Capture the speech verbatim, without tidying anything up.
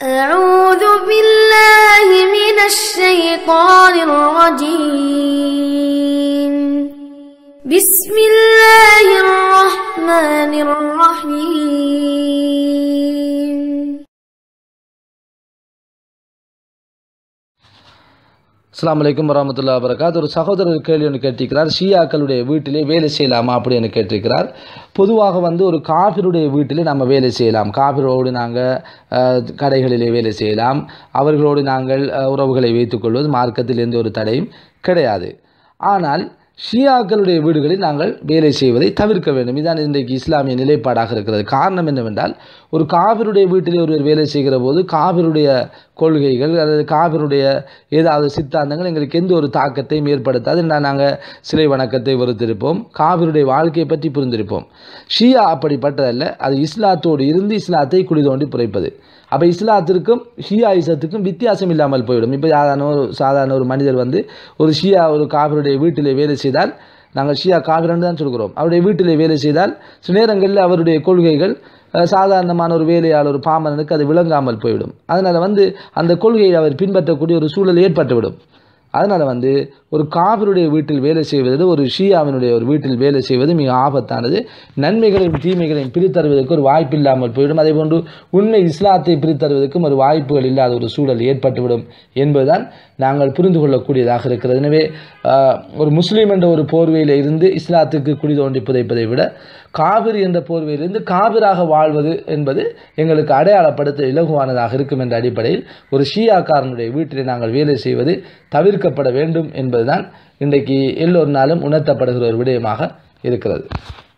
أعوذ بالله من الشيطان الرجيم بسم الله الرحمن الرحيم அஸ்ஸலாமு அலைக்கும் வரஹ்மத்துல்லாஹி வபரகாத்துஹு. ஒரு சகோதரர் கேள்வி ஒன்று கேட்டிருக்கிறார், ஷியாக்களுடைய வீட்டிலே வேலை செய்யலாமா அப்படின்னு கேட்டிருக்கிறார். பொதுவாக வந்து ஒரு காஃபிருடைய வீட்டிலே நம்ம வேலை செய்யலாம். காஃபிரோடு நாங்கள் கடைகளிலே வேலை செய்யலாம். அவர்களோடு நாங்கள் உறவுகளை வைத்துக்கொள்வது மார்க்கத்தில் எந்த ஒரு தடையும் கிடையாது. ஆனால் ஷியாக்களுடைய வீடுகளில் நாங்கள் வேலை செய்வதை தவிர்க்க வேண்டும். இதுதான் இன்றைக்கு இஸ்லாமிய நிலைப்பாடாக இருக்கிறது. காரணம் என்னவென்றால், ஒரு காபிருடைய வீட்டிலே ஒருவர் வேலை செய்கிற போது காபிருடைய கொள்கைகள் அல்லது காபிருடைய ஏதாவது சித்தாந்தங்கள் எங்களுக்கு எந்த ஒரு தாக்கத்தையும் ஏற்படுத்தாது. நாங்கள் சிலை வணக்கத்தை வெறுத்திருப்போம், காபிருடைய வாழ்க்கையை பற்றி புரிந்திருப்போம். ஷியா அப்படிப்பட்டதல்ல. அது இஸ்லாத்தோடு இருந்து இஸ்லாத்தை குழி தோண்டி புரைப்பது. அப்போ இஸ்லாத்திற்கும் ஷியா இசத்துக்கும் வித்தியாசம் இல்லாமல் போய்விடும். இப்போ சாதாரண ஒரு சாதாரண ஒரு மனிதர் வந்து ஒரு ஷியா ஒரு காபிருடைய வீட்டிலே வேலை செய்தால், நாங்கள் ஷியா காபிரன்னு தான் சொல்கிறோம், அவருடைய வீட்டிலே வேலை செய்தால் சில நேரங்களில் அவருடைய கொள்கைகள் சாதாரணமான ஒரு வேலையால் ஒரு பாமரனுக்கு அது விளங்காமல் போய்விடும். அதனால் வந்து அந்த கொள்கையை அவர் பின்பற்றக்கூடிய ஒரு சூழல் ஏற்பட்டுவிடும். அதனால் வந்து ஒரு காபிருடைய வீட்டில் வேலை செய்வது, ஒரு ஷியாவினுடைய ஒரு வீட்டில் வேலை செய்வது மிக ஆபத்தானது. நன்மைகளையும் தீமைகளையும் பிரித்தருவதற்கு ஒரு வாய்ப்பு இல்லாமல் போய்விடும். அதே போன்று உண்மை இஸ்லாத்தை பிரித்தருவதற்கும் ஒரு வாய்ப்புகள் இல்லாத ஒரு சூழல் ஏற்பட்டுவிடும் என்பதுதான் நாங்கள் புரிந்து கொள்ளக்கூடியதாக இருக்கிறது. எனவே ஒரு முஸ்லீம் என்ற ஒரு போர்வையில் இருந்து இஸ்லாத்துக்கு குழி தோண்டி புதைப்பதை விட காபிர் என்ற போர்வையிலிருந்து காபிராக வாழ்வது என்பது எங்களுக்கு அடையாளப்படுத்த இலகுவானதாக இருக்கும் என்ற அடிப்படையில் ஒரு ஷியாக்காரனுடைய வீட்டில் நாங்கள் வேலை செய்வது தவிர்க்கப்பட வேண்டும் என்பதுதான் இன்றைக்கு எல்லோரு நாளும் உணர்த்தப்படுகிற ஒரு விடயமாக இருக்கிறது.